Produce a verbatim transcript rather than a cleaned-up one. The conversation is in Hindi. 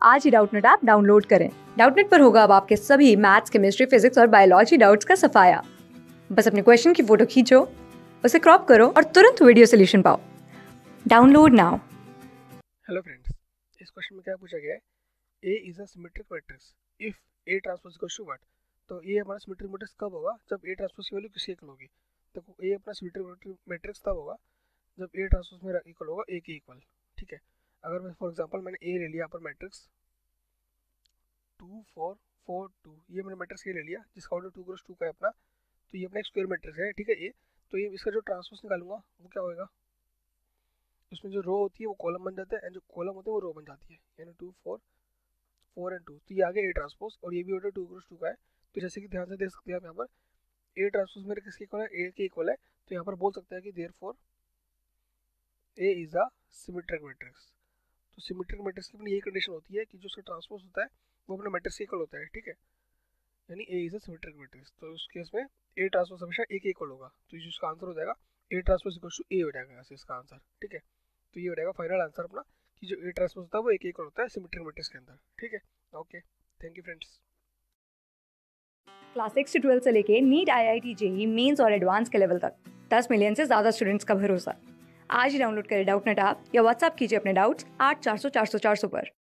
आज ही डाउटनेट ऐप डाउनलोड करें। डाउटनेट पर होगा अब आपके सभी मैथ्स, केमिस्ट्री, फिजिक्स और बायोलॉजी डाउट्स का सफाया। बस अपने क्वेश्चन की फोटो खींचो, उसे क्रॉप करो और तुरंत वीडियो सोल्यूशन पाओ। Download now. हेलो फ्रेंड्स, इस क्वेश्चन में क्या पूछा गया है? A is a symmetric matrix if A transpose equals to what. तो ये हमारा सिमेट्रिक मैट्रिक्स कब होगा? जब ए ट्रांसपोज की वैल्यू किसके इक्वल होगी। देखो, ए अपना सिमेट्रिक मैट्रिक्स तब होगा जब ए ट्रांसपोज मेरा इक्वल होगा ए के इक्वल। ठीक है, अगर मैं फॉर एग्जांपल मैंने ए ले लिया यहाँ पर matrix two four four two, ये मैंने मैट्रिक्स ए ले लिया जिसका ऑर्डर टू क्रॉस टू का है अपना, तो ये अपना एक स्क्वायर मैट्रिक्स है। ठीक है, ये तो ये इसका जो ट्रांसपोज निकालूंगा वो क्या होगा, उसमें जो रो होती है वो कॉलम बन जाता है एंड जो कॉलम होते हैं वो रो बन जाती है, यानी two four four and two. तो ये आ गया ए ट्रांसपोज और ये भी ऑर्डर टू क्रॉस टू का है। तो जैसे कि ध्यान से देख सकते हैं आप यहाँ पर ए ट्रांसपोज मेरे किसके इक्वल है? ए के इक्वल है। तो यहाँ पर बोल सकते हैं कि therefore A is a symmetric matrix. तो सिमेट्रिक मैट्रिक्स की अपनी ये कंडीशन होती है कि जो उसका ट्रांसपोज होता है वो अपने मैट्रिक्स के इक्वल होता है। ठीक है, यानी A is a symmetric matrix. तो उस केस में ए ट्रांसपोज हमेशा ए के इक्वल होगा, तो जिसका आंसर हो जाएगा A transpose equal to A हो जाएगा ऐसे इसका आंसर। ठीक है, तो ये हो जाएगा फाइनल आंसर अपना कि जो ए ट्रांसपोज होता है वो ए के इक्वल होता है सिमेट्रिक मैट्रिक्स के अंदर। ठीक है, okay, thank you friends. Class six से ट्वेल्थ से लेके NEET, I I T, JEE Mains और एडवांस के लेवल तक दस मिलियन से ज्यादा स्टूडेंट्स का भरोसा। आज ही डाउनलोड करें डाउटनेट ऐप या व्हाट्सएप कीजिए अपने डाउट्स आठ चार सौ चार सौ चार सौ पर।